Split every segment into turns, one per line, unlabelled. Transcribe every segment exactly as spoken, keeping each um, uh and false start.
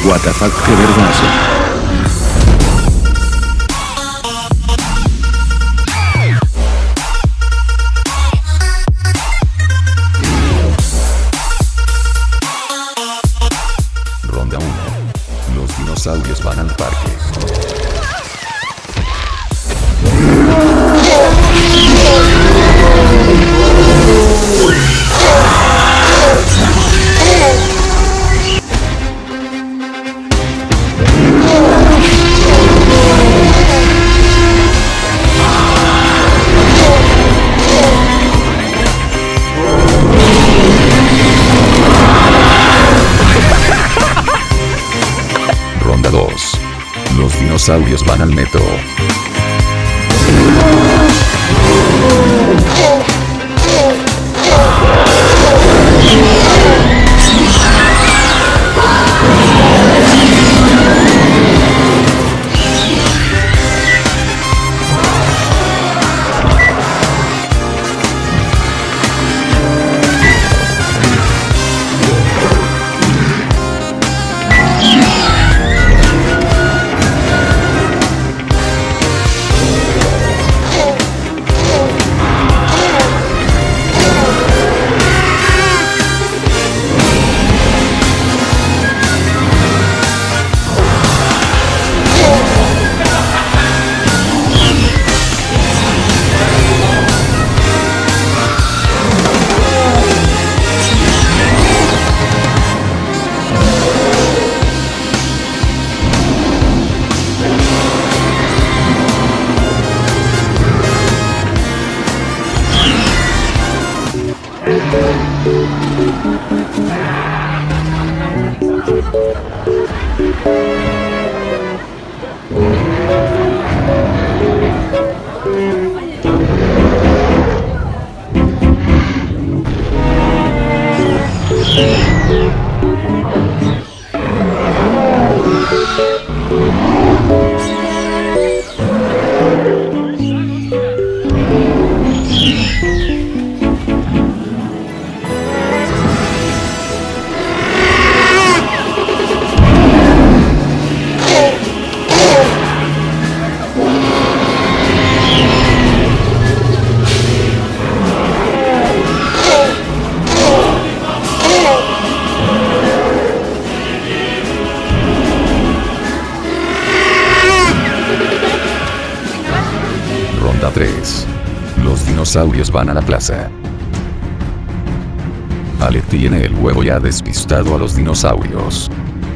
What the fuck, qué vergazo.
Ronda uno. Los dinosaurios van al parque. Ronda dos. Los dinosaurios van al metro. Ronda tres. Los dinosaurios van a la plaza. Ale tiene el huevo y ha despistado a los dinosaurios.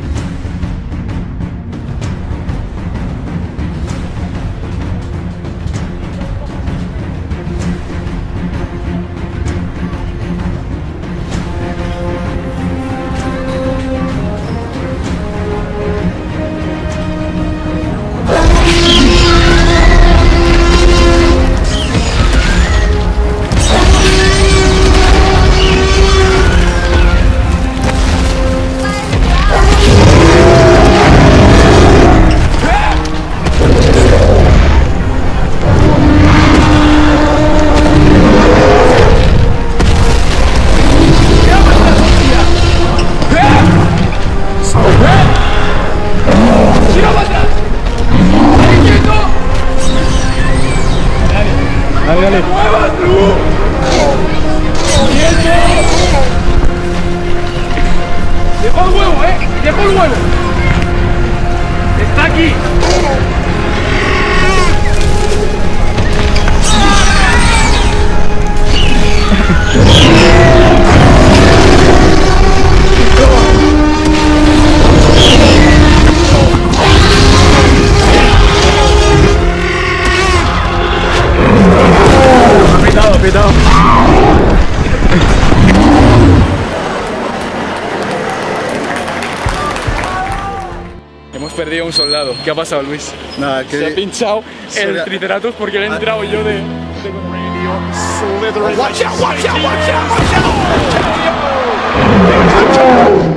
Dale, dale.
¡Dejó el huevo, eh! ¡Dejó el huevo! ¡Está aquí!
Apretado, apretado.
Hemos perdido un soldado. ¿Qué ha pasado, Luis?
Nada, que...
Se ha pinchado el Triceratops porque le he entrado yo de... de... ¡Watch out, watch out, watch out, watch out!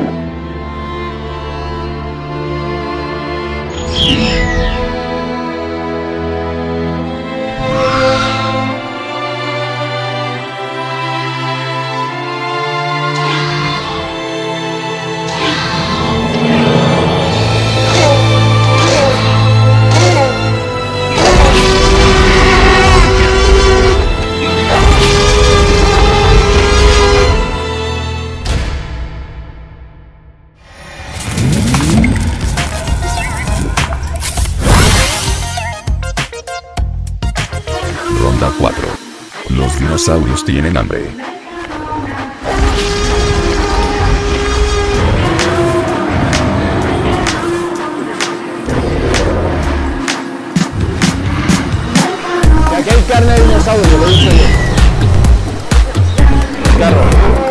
dinosaurios tienen hambre.
Aquí hay carne de dinosaurio, lo he dicho yo. Carro.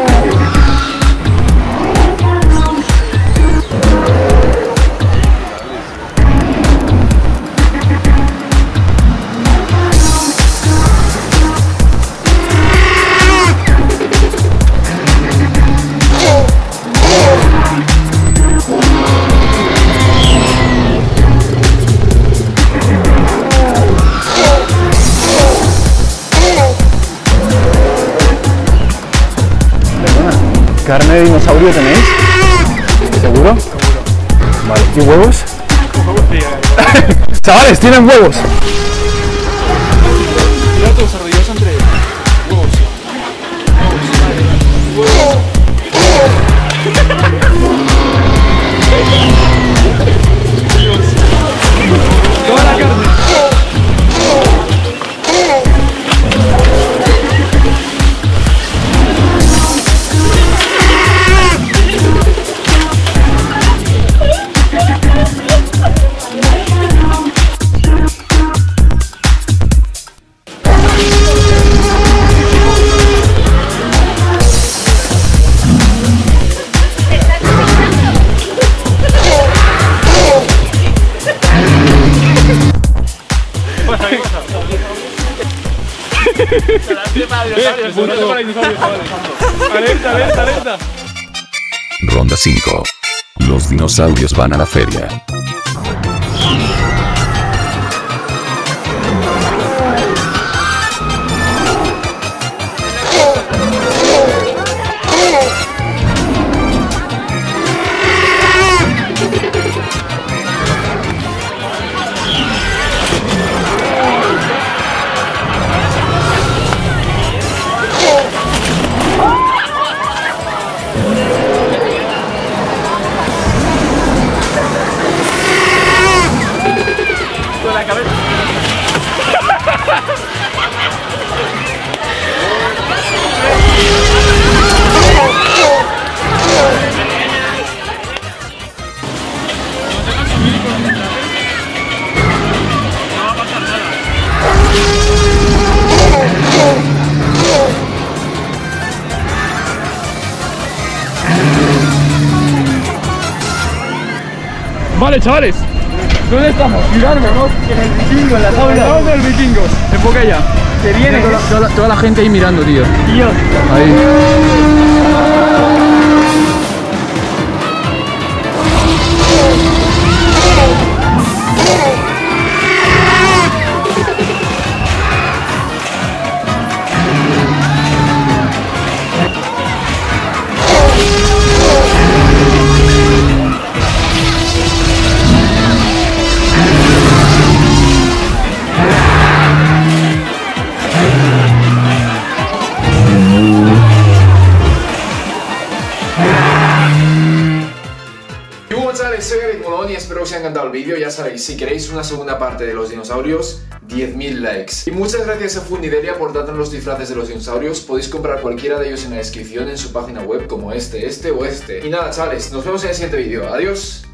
¿Carne de dinosaurio tenéis? ¿Seguro? Seguro. Vale, ¿y huevos? Chavales, tienen huevos. Mira todos arrodillados entre huevos. Huevos. Toda la carne. Alerta, alerta, alerta.
Ronda cinco. Los dinosaurios van a la feria.
Vale, chavales, ¿dónde estamos? Mirándonos en el vikingo, en la tabla. Estamos en el vikingo. Enfoca ya. Que viene toda, toda, la, toda la gente ahí mirando, tío. Dios. Ahí.
Soy Eric Molón y espero que os haya encantado el vídeo. Ya sabéis, si queréis una segunda parte de los dinosaurios, diez mil likes. Y muchas gracias a Fundidelia por darnos los disfraces de los dinosaurios. Podéis comprar cualquiera de ellos en la descripción en su página web, como este, este o este. Y nada, chavales, nos vemos en el siguiente vídeo. Adiós.